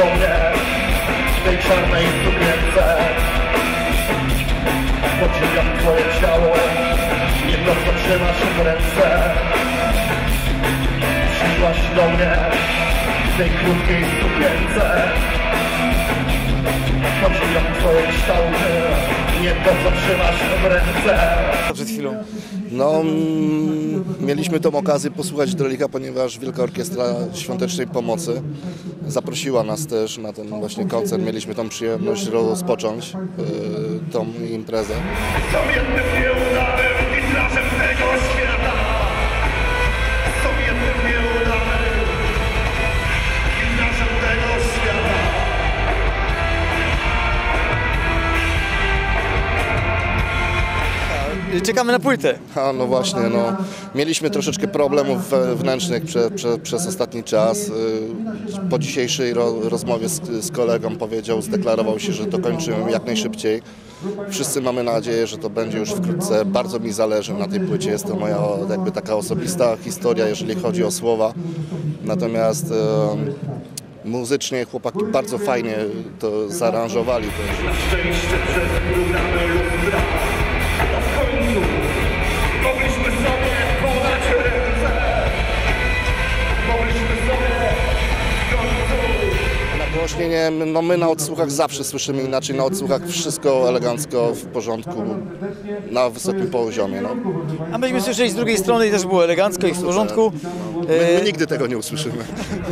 do mnie w tej czarnej sukience. Podziwiam twoje ciało, jedno co trzymasz w ręce. Przyszłaś do mnie w tej krótkiej sukience. Podziwiam twoje kształty, jedno co trzymasz w ręce. Przed chwilą. No, mieliśmy tą okazję posłuchać Drelika, ponieważ Wielka Orkiestra Świątecznej Pomocy zaprosiła nas też na ten właśnie koncert. Mieliśmy tą przyjemność rozpocząć tą imprezę. Są jednym nieudanym witrażem tego świata. Są jednym nieudanym witrażem tego świata. Czekamy na płytę. A no właśnie, no, mieliśmy troszeczkę problemów wewnętrznych przez ostatni czas. Po dzisiejszej rozmowie z kolegą zdeklarował się, że dokończymy jak najszybciej. Wszyscy mamy nadzieję, że to będzie już wkrótce. Bardzo mi zależy na tej płycie. Jest to moja jakby taka osobista historia, jeżeli chodzi o słowa. Natomiast muzycznie chłopaki bardzo fajnie to zaaranżowali. Na szczęście przez programy lustra. W końcu mogliśmy sobie podać ręce. Mogliśmy sobie w końcu. Nagłośnienie, no my na odsłuchach zawsze słyszymy inaczej, na odsłuchach wszystko elegancko, w porządku, na wysokim poziomie. No. A myśmy słyszeli z drugiej strony i też było elegancko i w porządku. My nigdy tego nie usłyszymy.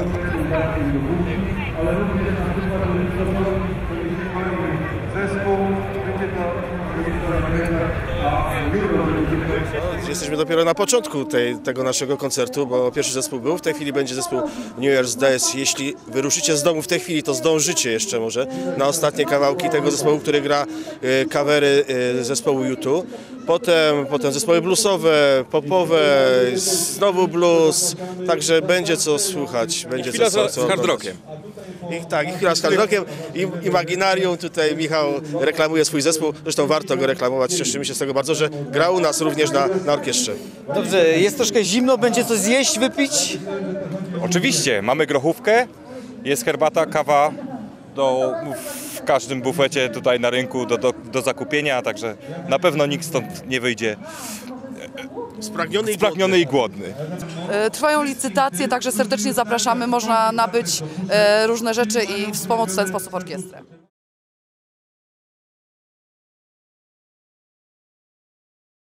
Jesteśmy dopiero na początku tego naszego koncertu, bo pierwszy zespół był, w tej chwili będzie zespół New Year's Days. Jeśli wyruszycie z domu w tej chwili, to zdążycie jeszcze może na ostatnie kawałki tego zespołu, który gra covery zespołu U2. Potem zespoły bluesowe, popowe, znowu blues, także będzie co słuchać. Będzie chwila co z hard rockiem. I chwila z hard rockiem, Imaginarium, tutaj Michał reklamuje swój zespół, zresztą warto go reklamować, cieszymy się z tego bardzo, że gra u nas również na orkiestrze. Dobrze, jest troszkę zimno, będzie coś zjeść, wypić? Oczywiście, mamy grochówkę, jest herbata, kawa w każdym bufecie tutaj na rynku do zakupienia, także na pewno nikt stąd nie wyjdzie spragniony i głodny. Trwają licytacje, także serdecznie zapraszamy. Można nabyć różne rzeczy i wspomóc w ten sposób orkiestrę.